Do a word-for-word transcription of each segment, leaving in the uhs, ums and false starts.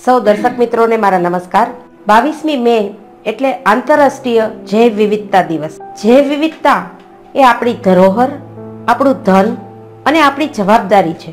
સૌ દર્શક મિત્રોને મારા નમસ્કાર। બાવીસમી મે એટલે આંતરરાષ્ટ્રીય જૈવ વિવિધતા દિવસ। જૈવ વિવિધતા એ આપણી ધરોહર, આપણું ધન અને આપણી જવાબદારી છે।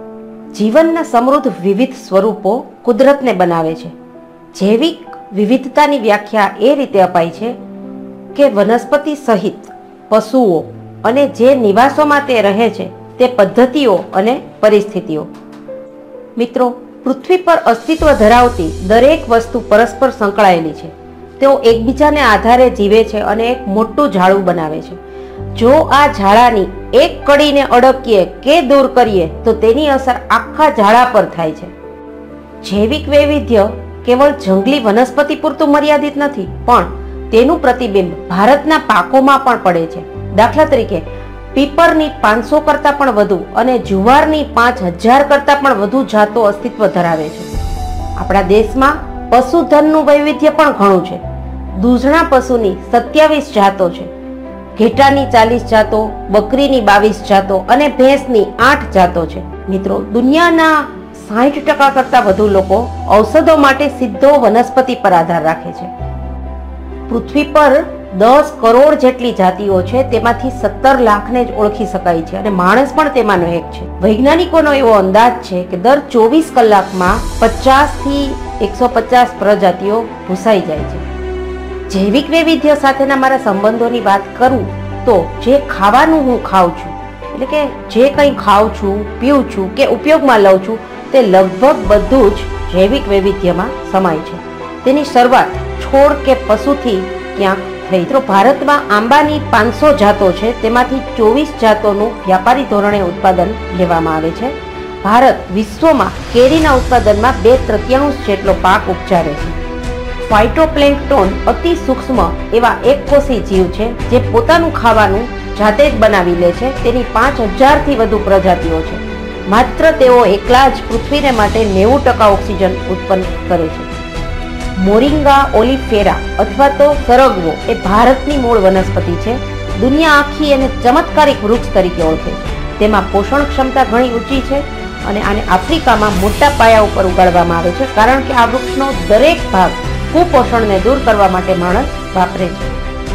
જીવનના સમૃદ્ધ વિવિધ સ્વરૂપો કુદરતને બનાવે છે। જૈવિક વિવિધતાની વ્યાખ્યા એ રીતે અપાય છે કે વનસ્પતિ સહિત પશુઓ અને જે નિવાસોમાં તે રહે છે તે પદ્ધતિઓ અને પરિસ્થિતિઓ। મિત્રો, પૃથ્વી પર અસ્તિત્વ ધરાવતી દરેક વસ્તુ પરસ્પર સંકળાયેલી છે। તેઓ એકબીજાને આધારે જીવે છે અને એક મોટું ઝાડું બનાવે છે। જો આ ઝાડાની એક કડીને અડકીએ કે દૂર કરીએ તો તેની અસર આખા ઝાડા પર થાય છે। જૈવિક વૈવિધ્ય કેવળ જંગલી વનસ્પતિ પૂરતું મર્યાદિત નથી, પણ તેનું પ્રતિબિંબ ભારતના પાકોમાં પણ પડે છે। દાખલા તરીકે પીપરની પાંચસો કરતાં પણ વધુ અને જુવારની પાંચ હજાર કરતાં પણ વધુ જાતો અસ્તિત્વ ધરાવે છે। આપણા દેશમાં પશુધનનું વૈવિધ્ય પણ ઘણું છે। દૂધણા પશુની સત્યાવીસ જાતો છે, ઘેટાની ચાલીસ જાતો, બકરીની બાવીસ જાતો અને ભેંસની આઠ જાતો છે। મિત્રો, દુનિયાના સાઠ ટકા કરતાં વધુ લોકો ઔષધો માટે સીધો વનસ્પતિ પર આધાર રાખે છે। પૃથ્વી પર દસ કરોડ જેટલી જાતિઓ છે, તેમાંથી સત્તર લાખને જ ઓળખી શકાય છે અને માણસ પણ તેમાંનો એક છે। વૈજ્ઞાનિકોનો એવો અંદાજ છે કે દર ચોવીસ કલાકમાં પચાસ થી એકસો પચાસ પ્રજાતિઓ ભૂસાઈ જાય છે। જૈવિક વૈવિધ્ય સાથેના મારા સંબંધોની વાત કરું તો જે ખાવાનું હું ખાઉં છું, એટલે કે જે કંઈ ખાઉં છું, પીઉં છું કે ઉપયોગમાં લઉં છું, તે લગભગ બધું જ જૈવિક વૈવિધ્યમાં સમાય છે। તેની શરૂઆત છોડ કે પશુથી ક્યાંક થઈ। તો ભારતમાં આંબાની પાંચસો જાતો છે, તેમાંથી ચોવીસ જાતોનું વ્યાપારી ધોરણે ઉત્પાદન લેવામાં આવે છે। ભારત વિશ્વમાં કેરીના ઉત્પાદનમાં બે તૃતીયાંશ જેટલો પાક ઉપજાવે છે। ફાઇટોપ્લેન્ક્ટોન અતિ સૂક્ષ્મ એવા એક કોષી જીવ છે, જે પોતાનું ખાવાનું જાતે જ બનાવી લે છે। તેની પાંચ હજારથી વધુ પ્રજાતિઓ છે। માત્ર તેઓ એકલા જ પૃથ્વીને માટે નેવું ટકા ઓક્સિજન ઉત્પન્ન કરે છે। મોરિંગા ઓલિફેરા અથવા તો સરગવો એ ભારતની મૂળ વનસ્પતિ છે। દુનિયા આખી એને ચમત્કારિક વૃક્ષ તરીકે ઓળખે છે। તેમાં પોષણ ક્ષમતા ઘણી ઊંચી છે અને આને આફ્રિકામાં મોટા પાયા ઉપર ઉગાડવામાં આવે છે, કારણ કે આ વૃક્ષનો દરેક ભાગ કુપોષણને દૂર કરવા માટે માણસ વાપરે છે।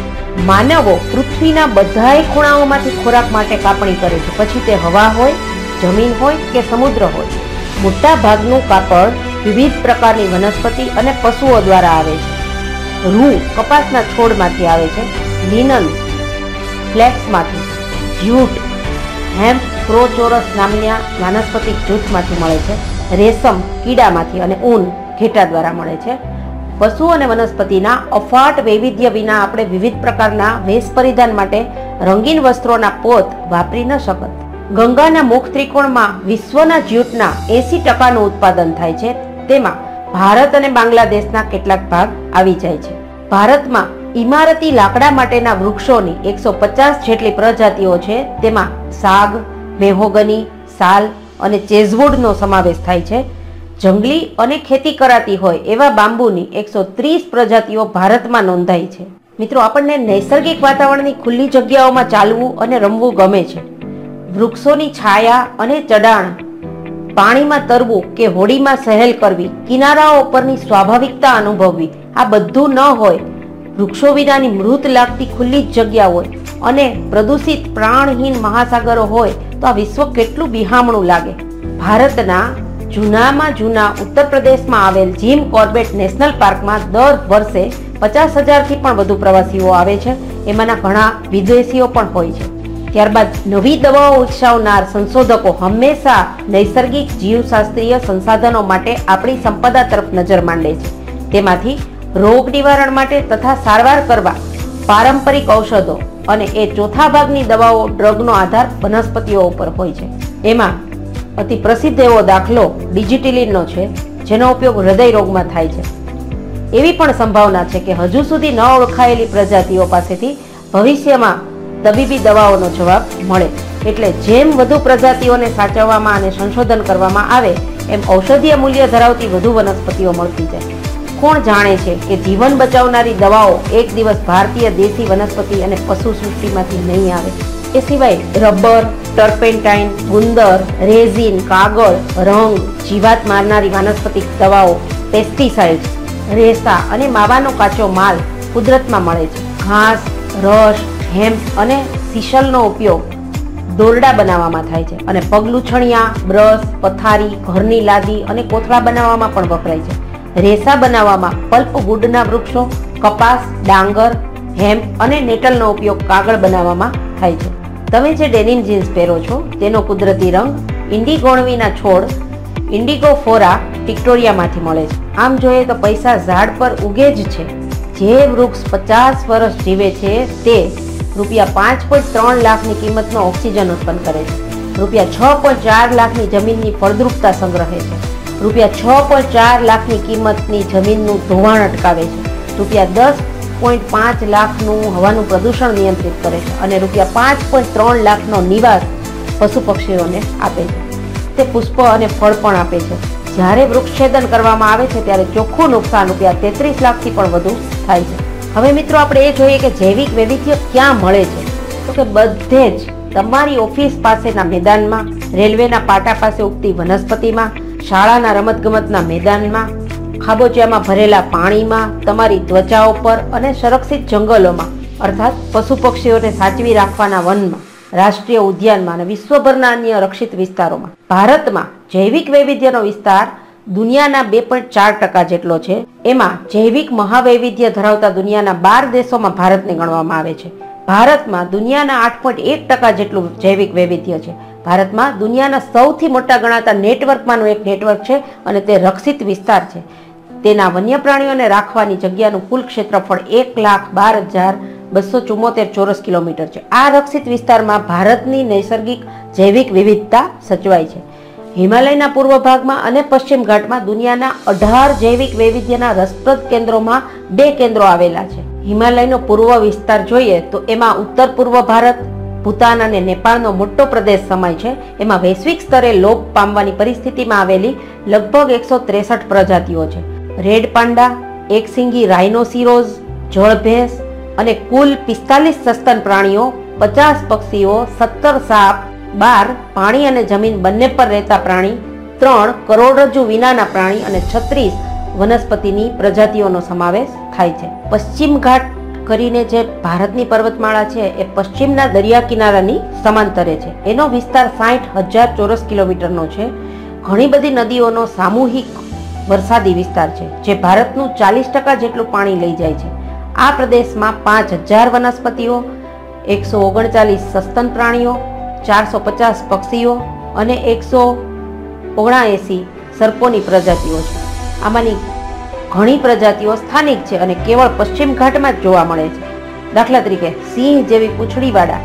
માનવો પૃથ્વીના બધાય ખૂણાઓમાંથી ખોરાક માટે કાપણી કરે છે, પછી તે હવા હોય, જમીન હોય કે સમુદ્ર હોય। મોટા ભાગનું કાપડ વિવિધ પ્રકારની વનસ્પતિ અને પશુઓ દ્વારા આવે છે। રૂ કપાસના છોડમાંથી આવે છે, લિનન ફ્લેક્સમાંથી, જ્યુટ હેમ્પ ક્રોચોરસ નામના વાનસ્પતિક જૂથમાંથી મળે છે, રેશમ કીડામાંથી અને ઊન ઘેટા દ્વારા મળે છે। પશુ અને વનસ્પતિના અફાટ વૈવિધ્ય વિના આપણે વિવિધ પ્રકારના વેશ પરિધાન માટે રંગીન વસ્ત્રોના પોત વાપરી ન શકત। ગંગાના મુખ ત્રિકોણમાં વિશ્વના જ્યુટના એસી ટકાનું ઉત્પાદન થાય છે। તેમાં ભારત અને બાંગ્લાદેશના કેટલાક ભાગ આવી જાય છે। ભારતમાં ઇમારતી લાકડા માટેના વૃક્ષોની એકસો પચાસ જેટલી પ્રજાતિઓ છે। તેમાં સાગ, મેહોગની, સાલ અને ચેઝવુડનો સમાવેશ થાય છે। જંગલી અને ખેતી કરાતી હોય એવા બાંબુની એકસો ત્રીસ પ્રજાતિઓ ભારતમાં નોંધાઈ છે। મિત્રો, આપણને નૈસર્ગિક વાતાવરણની ખુલ્લી જગ્યાઓમાં ચાલવું અને રમવું ગમે છે। વૃક્ષોની છાયા અને ચડાણ, પાણીમાં તરવું કે હોડીમાં સહેલ કરવી, કિનારાઓ પરની સ્વાભાવિકતા અનુભવવી, આ બધું ન હોય, વૃક્ષો વિનાની મૃત લાગતી ખુલ્લી જગ્યા હોય અને પ્રદૂષિત પ્રાણહીન મહાસાગરો હોય તો આ વિશ્વ કેટલું બિહામણું લાગે। ભારતના જૂનામાં જૂના ઉત્તર પ્રદેશમાં આવેલ જીમ કોર્બેટ નેશનલ પાર્કમાં દર વર્ષે પચાસ હજારથી પણ વધુ પ્રવાસીઓ આવે છે। એમાંના ઘણા વિદેશીઓ પણ હોય છે। ત્યારબાદ નવી દવાઓ વિકસાવનાર સંશોધકો હંમેશા નૈસર્ગિક જીવશાસ્ત્રીય સંસાધનો માટે આપણી સંપદા તરફ નજર માંડે છે। તેમાંથી રોગ નિવારણ માટે તથા સારવાર કરવા પારંપરિક ઔષધો અને એ ચોથા ભાગની દવાઓ ડ્રગનો આધાર વનસ્પતિઓ ઉપર હોય છે। એમાં અતિ પ્રસિદ્ધ એવો દાખલો ડિજિટિલિનનો છે, જેનો ઉપયોગ હૃદય રોગમાં થાય છે। એવી પણ સંભાવના છે કે હજુ સુધી ન ઓળખાયેલી પ્રજાતિઓ પાસેથી ભવિષ્યમાં તબીબી દવાઓનો જવાબ મળે। એટલે જેમ વધુ પ્રજાતિઓને સાચવવામાં અને સંશોધન કરવામાં આવે એમ ઔષધીય મૂલ્ય ધરાવતી વધુ વનસ્પતિઓ મળતી જાય। કોણ જાણે છે કે જીવન બચાવનારી દવાઓ એક દિવસ ભારતીય દેશી વનસ્પતિ અને પશુ સૃષ્ટિમાંથી નહીં આવે। એ સિવાય રબર, ટર્પેન્ટાઇન, ગુંદર, રેઝિન, કાગળ, રંગ, જીવાત મારનારી વાનસ્પતિક દવાઓ, પેસ્ટિસાઇડ્સ, રેસા અને માવાનો કાચો માલ કુદરતમાં મળે છે. ઘાસ, રસ, હેમ્પ અને સીસલનો ઉપયોગ દોરડા બનાવવામાં થાય છે અને પગલૂછણિયા, બ્રશ, પથારી, ઘરની લાદી અને કોથળા બનાવવામાં પણ વપરાય છે. રેસા બનાવવામાં પલ્પ વુડના વૃક્ષો, કપાસ, ડાંગર, હેમ્પ અને નેટલનો ઉપયોગ કાગળ બનાવવામાં થાય છે. તમે જે ડેનિમ જીન્સ પહેરો છો તેનો કુદરતી રંગ ઇન્ડિગોણવીના છોડ ઇન્ડિગોફોરા વિક્ટોરિયામાંથી મળે છે. આમ જોઈએ તો પૈસા ઝાડ પર ઉગે જ છે. જે વૃક્ષ પચાસ વર્ષ જીવે છે તે રૂપિયા પાંચ પોઈન્ટ ત્રણ લાખની કિંમતનો ઓક્સિજન ઉત્પન્ન કરે છે. રૂપિયા છ પોઈન્ટ ચાર લાખની જમીનની ફળદ્રુપતા સંગ્રહે છે. રૂપિયા છ પોઈન્ટ ચાર લાખની કિંમતની જમીનનું ધોવાણ અટકાવે છે. રૂપિયા દસ પોઈન્ટ પાંચ લાખનું હવાનું પ્રદૂષણ નિયંત્રિત કરે છે અને રૂપિયા પાંચ પોઈન્ટ ત્રણ લાખનો નિવાસ પશુ પક્ષીઓને આપે છે. તે પુષ્પ અને ફળ પણ આપે છે. જ્યારે વૃક્ષછેદન કરવામાં આવે છે ત્યારે ચોખ્ખું નુકસાન રૂપિયા તેત્રીસ લાખથી પણ વધુ થાય છે. હવે મિત્રો આપણે એ જોઈએ કે જૈવિક વૈવિધ્ય ક્યાં મળે છે, તો કે બધે જ તમારી ઓફિસ પાસેના મેદાનમાં, રેલવેના પાટા પાસે ઉગતી વનસ્પતિમાં, શાળાના રમતગમતના મેદાનમાં, ખાબોચિયામાં ભરેલા પાણીમાં, તમારી ત્વચા ઉપર અને સંરક્ષિત જંગલોમાં અર્થાત પશુ પક્ષીઓને સાચવી રાખવાના વનમાં, રાષ્ટ્રીય ઉદ્યાનમાં અને વિશ્વભરના અન્ય રક્ષિત વિસ્તારોમાં. ભારતમાં જૈવિક વૈવિધ્યનો વિસ્તાર દુનિયાના બે પોઈન્ટ ચાર ટકા જેટલો છે. એમાં જૈવિક મહાવૈવિધ્ય ધરાવતા દુનિયાના બાર દેશોમાં ભારતને ગણવામાં આવે છે. ભારતમાં દુનિયાના આઠ પોઈન્ટ એક ટકા જેટલું જૈવિક વૈવિધ્ય છે. ભારતમાં દુનિયાના સૌથી મોટા ગણાતા નેટવર્કમાંનું એક નેટવર્ક છે અને તે રક્ષિત વિસ્તાર છે. તેના વન્ય પ્રાણીઓને રાખવાની જગ્યાનું કુલ ક્ષેત્રફળ એક લાખ બાર હજાર બસો ચુમ્મોતેર ચોરસ કિલોમીટર છે. આ રક્ષિત વિસ્તારમાં ભારતની નૈસર્ગિક જૈવિક વિવિધતા સચવાય છે. હિમાલયના પૂર્વ ભાગમાં અને પશ્ચિમ ઘાટમાં દુનિયાના અઢાર જૈવિક વૈવિધ્યના રસપ્રદ કેન્દ્રોમાં બે કેન્દ્રો આવેલા છે. હિમાલયનો પૂર્વ વિસ્તાર જોઈએ તો એમાં ઉત્તર પૂર્વ ભારત, ભૂતાન અને નેપાળનો મોટો પ્રદેશ સમાય છે. એમાં વૈશ્વિક સ્તરે લોપ પામવાની પરિસ્થિતિમાં આવેલી લગભગ એકસો ત્રેસઠ પ્રજાતિઓ છે. રેડ પાંડા, એકસિંગી રાઇનોસિરોઝ, જળભેંસ અને કુલ પિસ્તાલીસ સસ્તન પ્રાણીઓ, પચાસ પક્ષીઓ, સત્તર સાપ, બાર પાણી અને જમીન બંને પર રહેતા પ્રાણી, ત્રણ કરોડરજ્જુ વિનાના પ્રાણી અને છત્રીસ વનસ્પતિની પ્રજાતિઓનો સમાવેશ થાય છે. પશ્ચિમ ઘાટ કરીને જે ભારતની પર્વતમાળા છે એ પશ્ચિમના દરિયા કિનારાની સમાંતરે છે. એનો વિસ્તાર સાઠ હજાર ચોરસ કિલોમીટરનો છે. ઘણી બધી નદીઓનો સામૂહિક વરસાદી વિસ્તાર છે જે ભારતનું ચાલીસ ટકા જેટલું પાણી લઈ જાય છે. આ પ્રદેશમાં પાંચ હજાર વનસ્પતિઓ, એકસો ઓગણચાલીસ સસ્તન પ્રાણીઓ, ચારસો પચાસ પક્ષીઓ અને એકસો ઓગણએંસી સર્પોની પ્રજાતિઓ છે. આમાંની ઘણી પ્રજાતિઓ સ્થાનિક છે અને કેવળ પશ્ચિમ ઘાટમાં જ જોવા મળે છે. દાખલા તરીકે સિંહ જેવી પૂંછડીવાળા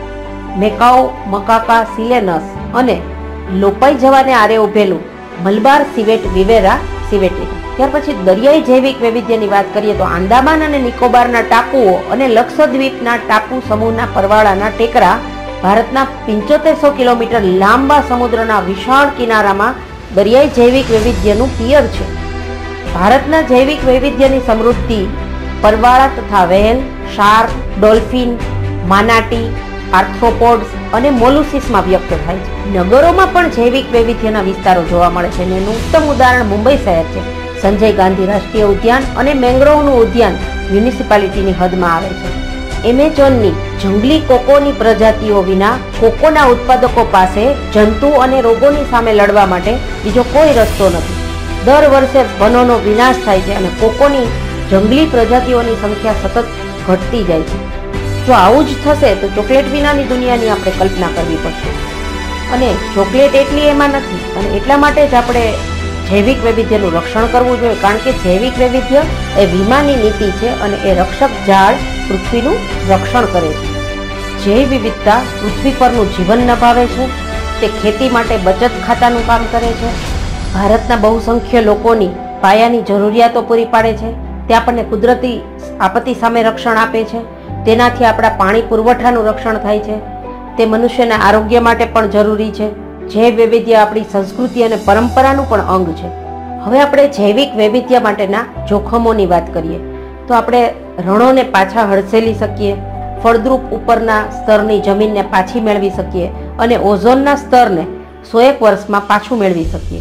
મેકાઓ મકાકા સિલેનસ અને લોપાઈ જવાને આરે ઉભેલું મલબાર સિવેટ વિવેરા સિવેટી. ત્યાર પછી દરિયાઈ જૈવિક વૈવિધ્યની વાત કરીએ તો આંદામાન અને નિકોબારના ટાપુઓ અને લક્ષદ્વીપના ટાપુ સમૂહના પરવાળાના ટેકરા ભારતના પંચોતેરસો કિલોમીટર લાંબા સમુદ્રના વિશાળ કિનારામાં દરિયાઈ જૈવિક વૈવિધ્યનું પિયર છે. ભારતના જૈવિક વૈવિધ્યની સમૃદ્ધિ પરવાળા તથા whale, shark, dolphin, manatee, arthropods અને મોલુસીસમાં વ્યક્ત થાય છે. નગરોમાં પણ જૈવિક વૈવિધ્યના વિસ્તારો જોવા મળે છે. એનું ઉત્તમ ઉદાહરણ મુંબઈ શહેર છે. સંજય ગાંધી રાષ્ટ્રીય ઉદ્યાન અને મેંગ્રોવનું ઉદ્યાન મ્યુનિસિપાલિટીની હદમાં આવે છે. એમેઝોનની જંગલી કોકોની પ્રજાતિઓ વિના કોકોના ઉત્પાદકો પાસે જંતુ અને રોગોની સામે લડવા માટે બીજો કોઈ રસ્તો નથી. દર વર્ષે વનોનો વિનાશ થાય છે અને કોકોની જંગલી પ્રજાતિઓની સંખ્યા સતત ઘટતી જાય છે. જો આવું જ થશે તો ચોકલેટ વિનાની દુનિયાની આપણે કલ્પના કરવી પડશે. અને ચોકલેટ એટલી એમાં નથી અને એટલા માટે જ આપણે જૈવિક વૈવિધ્યનું રક્ષણ કરવું જોઈએ, કારણ કે જૈવિક વૈવિધ્ય એ વીમાની નીતિ છે અને એ રક્ષક ઝાડ પૃથ્વીનું રક્ષણ કરે છે. જૈવ વિવિધતા પૃથ્વી પરનું જીવન નભાવે છે. તે ખેતી માટે બચત ખાતાનું કામ કરે છે. ભારતના બહુસંખ્ય લોકોની પાયાની જરૂરિયાતો પૂરી પાડે છે. તે આપણને કુદરતી આપત્તિ સામે રક્ષણ આપે છે. તેનાથી આપણા પાણી પુરવઠાનું રક્ષણ થાય છે. તે મનુષ્યના આરોગ્ય માટે પણ જરૂરી છે. જૈવ વૈવિધ્ય આપણી સંસ્કૃતિ અને પરંપરાનું પણ અંગ છે. હવે આપણે જૈવિક વૈવિધ્ય માટેના જોખમોની વાત કરીએ તો આપણે રણોને પાછા હડસેલી શકીએ, ફળદ્રુપ ઉપરના સ્તરની જમીનને પાછી મેળવી શકીએ અને ઓઝોનના સ્તરને સો એક વર્ષમાં પાછું મેળવી શકીએ.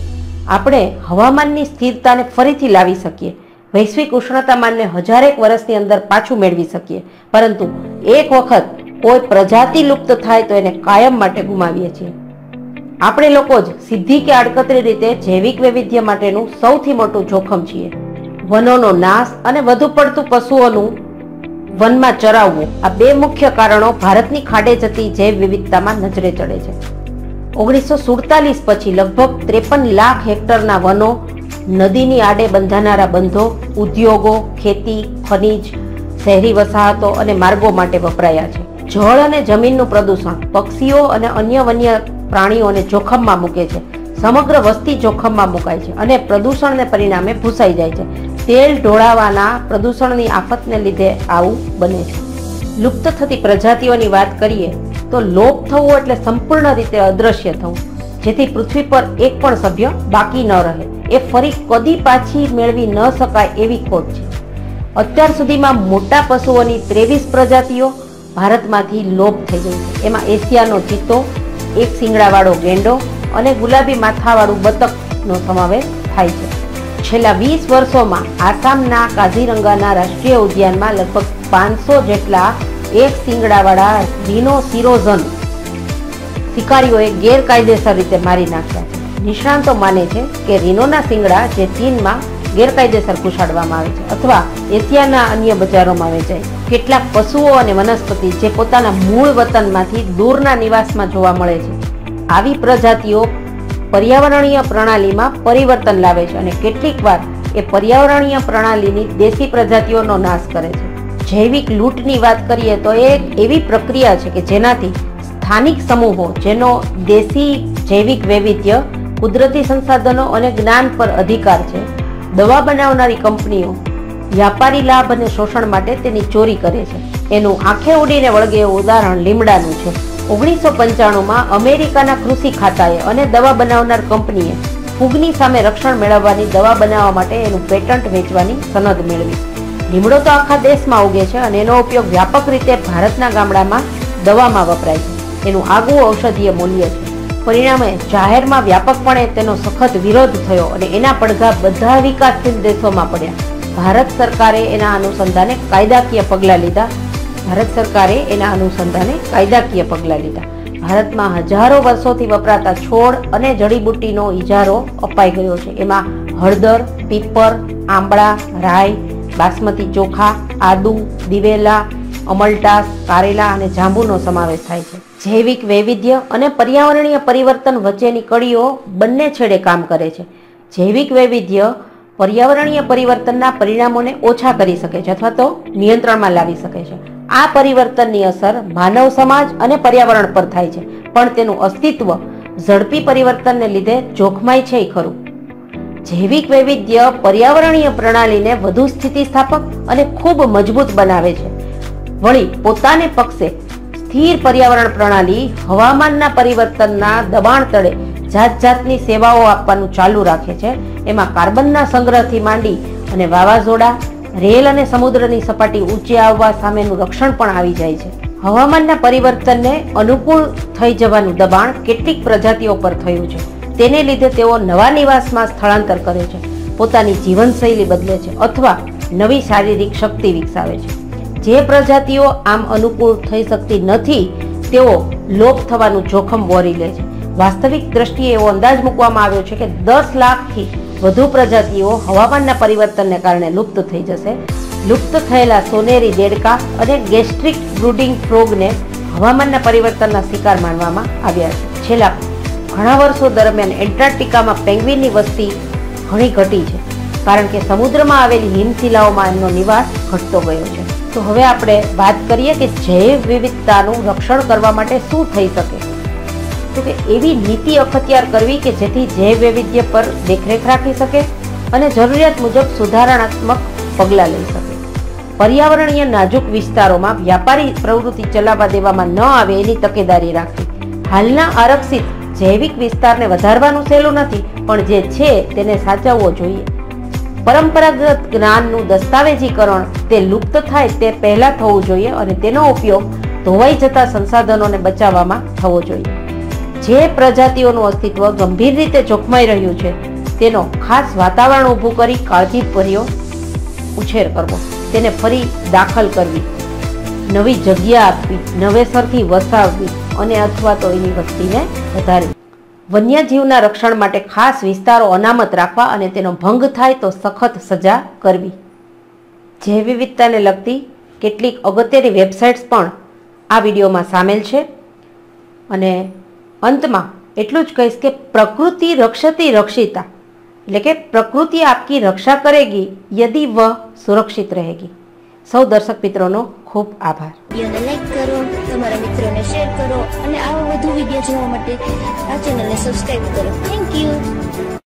આપણે હવામાનની સ્થિરતાને ફરીથી લાવી શકીએ, વૈશ્વિક ઉષ્ણતામાનને હજારેક વર્ષની અંદર પાછું મેળવી શકીએ. પરંતુ એક વખત કોઈ પ્રજાતિ લુપ્ત થાય તો એને કાયમ માટે ગુમાવીએ છીએ. આપણે લોકો જ સીધી કે આડકતરી રીતે જૈવિક વૈવિધ્ય માટેનું સૌથી મોટું જોખમ છીએ. વનોનો નાશ અને વધુ પડતું પશુઓનું વનમાં ચરાવવું, આ બે મુખ્ય કારણો ભારતની ખાડે જતી જૈવ વિવિધતામાં નજરે ચડે છે. ઓગણીસો સુડતાલીસ પછી લગભગ ત્રેપન લાખ હેક્ટરના વનો નદીની આડે બંધાનારા બંધો, ઉદ્યોગો, ખેતી, ખનીજ, શહેરી વસાહતો અને માર્ગો માટે વપરાયા છે. જળ અને જમીનનું પ્રદૂષણ પક્ષીઓ અને અન્ય વન્ય પ્રાણીઓને જોખમમાં મૂકે છે. સમગ્ર વસ્તી જોખમમાં મુકાય છે અને પ્રદૂષણને પરિણામે ભૂસાઈ જાય છે. તેલ ઢોળાવાના પ્રદૂષણની આફતને લીધે આવું બને છે. લુપ્ત થતી પ્રજાતિઓની વાત કરીએ તો લોપ થવું એટલે સંપૂર્ણ રીતે અદ્રશ્ય થવું, જેથી પૃથ્વી પર એક પણ સભ્ય બાકી ન રહે. એ ફરી કદી પાછી મેળવી ન શકાય એવી ખોટ છે. અત્યાર સુધીમાં મોટા પશુઓની ત્રેવીસ પ્રજાતિઓ ભારતમાંથી લોપ થઈ ગઈ છે. એમાં એશિયાનો ચિત્તો, એક શિંગડાવાળો ગેંડો અને ગુલાબી માથાવાળું બતકનો સમાવેશ થાય છે. છેલ્લા વીસ વર્ષોમાં આસામના કાઝીરંગાના રાષ્ટ્રીય ઉદ્યાનમાં લગભગ પાંચસો જેટલા એક શિંગડાવાળા રિનોસિરોઝન શિકારીઓએ ગેરકાયદેસર રીતે મારી નાખ્યા છે. નિષ્ણાંતો માને છે કે રીનોના શિંગડા જે ચીનમાં ગેરકાયદેસર ઘુસાડવામાં આવે છે અથવા એશિયાના અન્ય બજારોમાં વેચાય છે. કેટલાક પશુઓ અને વનસ્પતિ જે પોતાના મૂળ વતનમાંથી દૂરના નિવાસમાં જોવા મળે છે. આવી પ્રજાતિઓ પર્યાવરણીય પ્રણાલીમાં પરિવર્તન લાવે છે અને કેટલીક વાર એ પર્યાવરણીય પ્રણાલીની દેશી પ્રજાતિઓનો નાશ કરે છે. જૈવિક લૂંટની વાત કરીએ તો એ એક એવી પ્રક્રિયા છે કે જેનાથી સ્થાનિક સમૂહો જેનો દેશી જૈવિક વૈવિધ્ય, કુદરતી સંસાધનો અને જ્ઞાન પર અધિકાર છે, દવા બનાવનારી કંપનીઓ વ્યાપારી લાભ અને શોષણ માટે તેની ચોરી કરે છે. એનું આંખે ઉડીને વળગે એવું ઉદાહરણ લીમડાનું છે. ઓગણીસો પંચાણુંમાં અમેરિકાના કૃષિ ખાતાએ અને દવા બનાવનાર કંપનીએ ફૂગની સામે રક્ષણ મેળવવાની દવા બનાવવા માટે એનું પેટન્ટ વેચવાની સનદ મેળવી. લીમડો તો આખા દેશમાં ઉગે છે અને એનો ઉપયોગ વ્યાપક રીતે ભારતના ગામડામાં દવામાં વપરાય છે. એનું આગવું ઔષધીય મૂલ્ય છે. પરિણામે જાહેરમાં વ્યાપકપણે તેનો સખત વિરોધ થયો અને એના પડઘા બધા વિકાસશીલ દેશોમાં પડ્યા. ભારત સરકારે એના અનુસંધાને કાયદાકીય પગલાં લીધા ભારત સરકારે એના અનુસંધાને કાયદાકીય પગલાં લીધા ભારતમાં હજારો વર્ષોથી વપરાતા છોડ અને જડીબુટ્ટીનો ઇજારો અપાઈ ગયો છે. એમાં હળદર, પીપર, આંબળા, રાઈ, બાસમતી ચોખા, આદુ, દિવેલા, અમલટાસ, કારેલા અને જાંબુનો સમાવેશ થાય છે. જૈવિક વૈવિધ્ય અને પર્યાવરણીય પરિવર્તન વચ્ચેની કડીઓ બંને છેડે કામ કરે છે. જૈવિક વૈવિધ્ય પર્યાવરણીય પરિવર્તનના પરિણામોને ઓછા કરી શકે છે અથવા તો નિયંત્રણમાં લાવી શકે છે. આ પરિવર્તનની અસર માનવ સમાજ અને પર્યાવરણ પર થાય છે, પણ તેનું અસ્તિત્વ ઝડપી પરિવર્તનને લીધે જોખમાય છે ખરું. જૈવિક વૈવિધ્ય પર્યાવરણીય પ્રણાલીને વધુ સ્થિતિસ્થાપક અને ખૂબ મજબૂત બનાવે છે. વળી પોતાને પક્ષે સ્થિર પર્યાવરણ પ્રણાલી હવામાનના પરિવર્તનના દબાણ તળે જાત જાતની સેવાઓ આપવાનું ચાલુ રાખે છે. એમાં કાર્બનના સંગ્રહથી માંડી અને વાવાઝોડા, રેલ અને સમુદ્રની સપાટી ઊંચી આવવા સામેનું રક્ષણ પણ આવી જાય છે. હવામાનના પરિવર્તનને અનુકૂળ થઈ જવાનું દબાણ કેટલીક પ્રજાતિઓ પર થયું છે. તેને લીધે તેઓ નવા નિવાસમાં સ્થળાંતર કરે છે, પોતાની જીવનશૈલી બદલે છે અથવા નવી શારીરિક શક્તિ વિકસાવે છે. જે પ્રજાતિઓ આમ અનુકૂળ થઈ શકતી નથી તેઓ લોપ થવાનું જોખમ વોરી લે છે. વાસ્તવિક દ્રષ્ટિએ એવો અંદાજ મૂકવામાં આવ્યો છે કે દસ લાખથી વધુ પ્રજાતિઓ હવામાનના પરિવર્તનને કારણે લુપ્ત થઈ જશે. લુપ્ત થયેલા સોનેરી દેડકા અને ગેસ્ટ્રિક બ્રૂડિંગ ફ્રોગને હવામાનના પરિવર્તનના શિકાર માનવામાં આવ્યા છે. છેલ્લા ઘણા વર્ષો દરમિયાન એન્ટાર્કટિકામાં પેંગ્વિનની વસ્તી ઘણી ઘટી છે, કારણ કે સમુદ્રમાં આવેલી હિમશિલાઓમાં એમનો નિવાસ ઘટતો ગયો છે. તો હવે આપણે વાત કરીએ કે જૈવ વિવિધતાનું રક્ષણ કરવા માટે શું થઈ શકે. તો કે એવી નીતિ અખત્યાર કરવી કે જેથી જૈવ વૈવિધ્ય પર દેખરેખ રાખી શકે અને જરૂરિયાત મુજબ સુધારણાત્મક પગલાં લઈ શકે. પર્યાવરણીય નાજુક વિસ્તારોમાં વ્યાપારી પ્રવૃત્તિ ચલાવવા દેવામાં ન આવે એની તકેદારી રાખવી. હાલના આરક્ષિત જૈવિક વિસ્તારને વધારવાનું સહેલું નથી, પણ જે છે તેને સાચવવો જોઈએ. પરંપરાગત જ્ઞાનનું દસ્તાવેજીકરણ તે લુપ્ત થાય તે પહેલા થવું જોઈએ અને તેનો ઉપયોગ ધોવાઈ જતા સંસાધનોને બચાવવામાં થવો જોઈએ. જે પ્રજાતિઓનું અસ્તિત્વ ગંભીર રીતે જોખમાઈ રહ્યું છે તેનો ખાસ વાતાવરણ ઊભું કરી કાળજીભર્યો ઉછેર કરવો, તેને ફરી દાખલ કરવી, નવી જગ્યા આપવી, નવેસરથી વસાવવી અને અથવા તો એની વસ્તીને વધારવી. વન્યજીવના રક્ષણ માટે ખાસ વિસ્તારો અનામત રાખવા અને તેનો ભંગ થાય તો સખત સજા કરવી. જૈવ વિવિધતાને લગતી કેટલીક અગત્યની વેબસાઇટ્સ પણ આ વિડીયોમાં સામેલ છે. અને અંતમાં એટલું જ કહીશ કે પ્રકૃતિ રક્ષતી રક્ષિતા, એટલે કે પ્રકૃતિ આપકી રક્ષા કરેગી યદि વહ સુરક્ષિત રહેગી. સૌ દર્શક મિત્રોનો ખૂબ આભાર. વિડીયોને લાઈક કરો, તમારા મિત્રોને શેર કરો અને આવા વધુ વિડીયો જોવા માટે આ ચેનલને સબસ્ક્રાઇબ કરો. Thank you.